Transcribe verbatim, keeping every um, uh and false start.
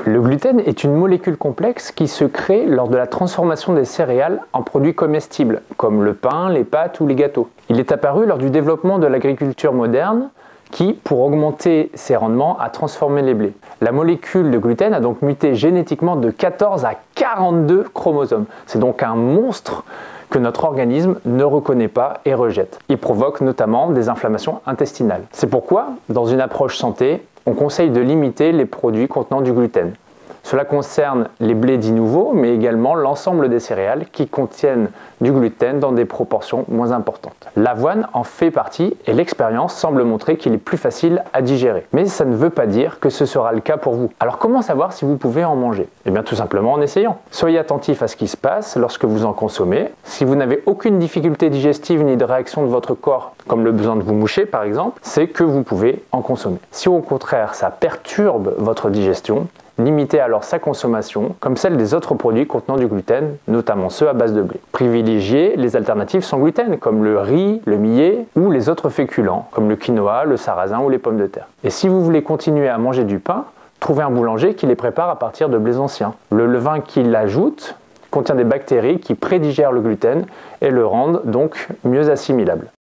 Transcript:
Le gluten est une molécule complexe qui se crée lors de la transformation des céréales en produits comestibles, comme le pain, les pâtes ou les gâteaux. Il est apparu lors du développement de l'agriculture moderne qui, pour augmenter ses rendements, a transformé les blés. La molécule de gluten a donc muté génétiquement de quatorze à quarante-deux chromosomes. C'est donc un monstre que notre organisme ne reconnaît pas et rejette. Il provoque notamment des inflammations intestinales. C'est pourquoi, dans une approche santé, on conseille de limiter les produits contenant du gluten. Cela concerne les blés dits nouveaux, mais également l'ensemble des céréales qui contiennent du gluten dans des proportions moins importantes. L'avoine en fait partie et l'expérience semble montrer qu'il est plus facile à digérer. Mais ça ne veut pas dire que ce sera le cas pour vous. Alors comment savoir si vous pouvez en manger? Eh bien tout simplement en essayant. Soyez attentif à ce qui se passe lorsque vous en consommez. Si vous n'avez aucune difficulté digestive ni de réaction de votre corps, comme le besoin de vous moucher par exemple, c'est que vous pouvez en consommer. Si au contraire ça perturbe votre digestion, limitez alors sa consommation, comme celle des autres produits contenant du gluten, notamment ceux à base de blé. Privilégiez les alternatives sans gluten, comme le riz, le millet ou les autres féculents, comme le quinoa, le sarrasin ou les pommes de terre. Et si vous voulez continuer à manger du pain, trouvez un boulanger qui les prépare à partir de blés anciens. Le levain qu'il ajoute contient des bactéries qui prédigèrent le gluten et le rendent donc mieux assimilable.